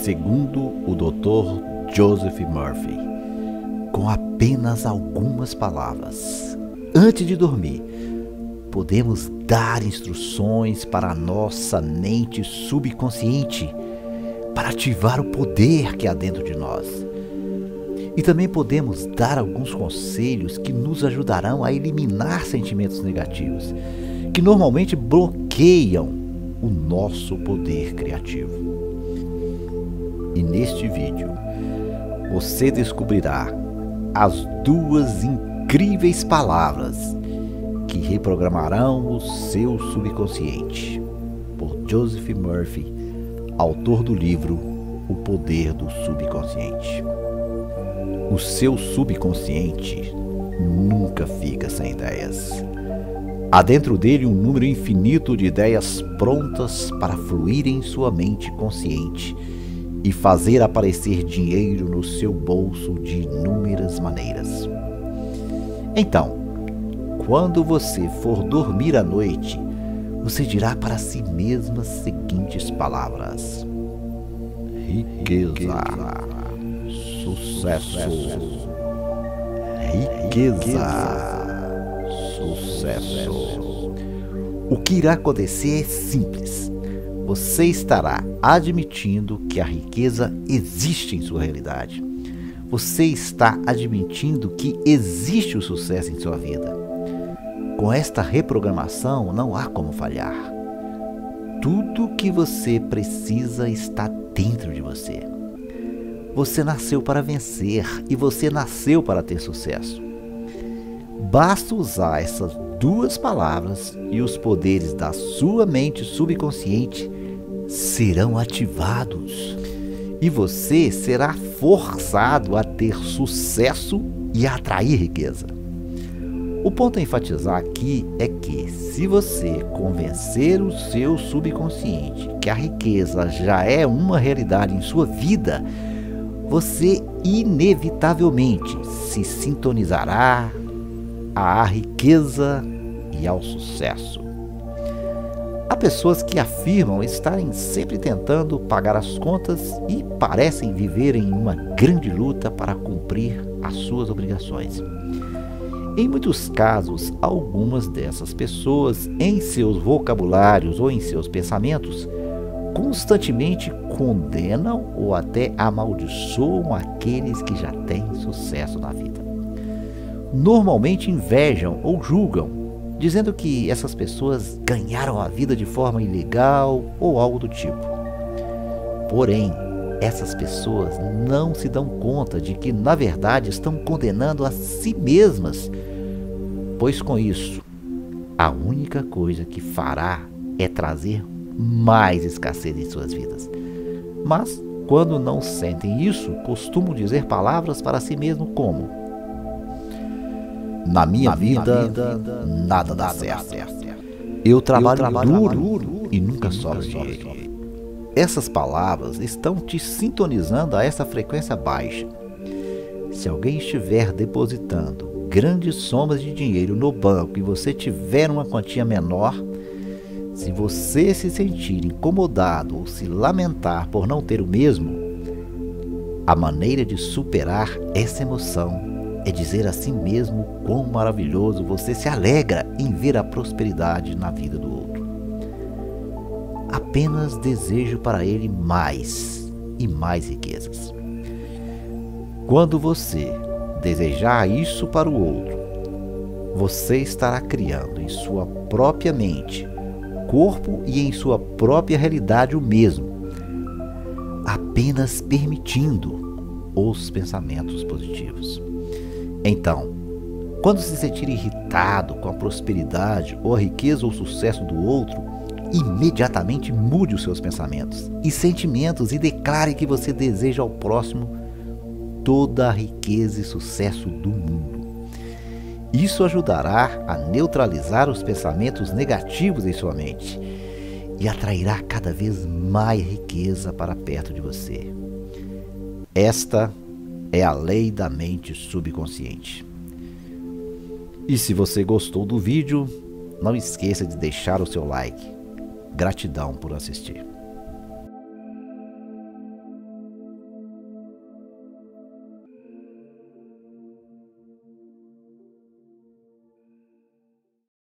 Segundo o Dr. Joseph Murphy, com apenas algumas palavras, antes de dormir, podemos dar instruções para a nossa mente subconsciente para ativar o poder que há dentro de nós. E também podemos dar alguns conselhos que nos ajudarão a eliminar sentimentos negativos, que normalmente bloqueiam o nosso poder criativo. E neste vídeo, você descobrirá as duas incríveis palavras que reprogramarão o seu subconsciente, por Joseph Murphy, autor do livro O Poder do Subconsciente. O seu subconsciente nunca fica sem ideias. Há dentro dele um número infinito de ideias prontas para fluir em sua mente consciente e fazer aparecer dinheiro no seu bolso de inúmeras maneiras. Então, quando você for dormir à noite, você dirá para si mesmo as seguintes palavras: riqueza, sucesso, riqueza, sucesso. O que irá acontecer é simples. Você estará admitindo que a riqueza existe em sua realidade. Você está admitindo que existe o sucesso em sua vida. Com esta reprogramação, não há como falhar. Tudo o que você precisa está dentro de você. Você nasceu para vencer e você nasceu para ter sucesso. Basta usar essas duas palavras e os poderes da sua mente subconsciente serão ativados. E você será forçado a ter sucesso e a atrair riqueza. O ponto a enfatizar aqui é que, se você convencer o seu subconsciente que a riqueza já é uma realidade em sua vida, você inevitavelmente se sintonizará à riqueza e ao sucesso. Há pessoas que afirmam estarem sempre tentando pagar as contas e parecem viver em uma grande luta para cumprir as suas obrigações. Em muitos casos, algumas dessas pessoas, em seus vocabulários ou em seus pensamentos, constantemente condenam ou até amaldiçoam aqueles que já têm sucesso na vida. Normalmente invejam ou julgam, dizendo que essas pessoas ganharam a vida de forma ilegal ou algo do tipo. Porém, essas pessoas não se dão conta de que, na verdade, estão condenando a si mesmas, pois com isso, a única coisa que fará é trazer mais escassez em suas vidas. Mas, quando não sentem isso, costumam dizer palavras para si mesmo como: na minha vida, nada dá certo. Eu trabalho duro e nunca sobra dinheiro. Essas palavras estão te sintonizando a essa frequência baixa. Se alguém estiver depositando grandes somas de dinheiro no banco e você tiver uma quantia menor, se você se sentir incomodado ou se lamentar por não ter o mesmo, a maneira de superar essa emoção é dizer a si mesmo quão maravilhoso você se alegra em ver a prosperidade na vida do outro. Apenas desejo para ele mais e mais riquezas. Quando você desejar isso para o outro, você estará criando em sua própria mente, corpo e em sua própria realidade o mesmo, apenas permitindo os pensamentos positivos. Então, quando se sentir irritado com a prosperidade ou a riqueza ou sucesso do outro, imediatamente mude os seus pensamentos e sentimentos e declare que você deseja ao próximo toda a riqueza e sucesso do mundo. Isso ajudará a neutralizar os pensamentos negativos em sua mente e atrairá cada vez mais riqueza para perto de você. Esta é a lei da mente subconsciente. E se você gostou do vídeo, não esqueça de deixar o seu like. Gratidão por assistir.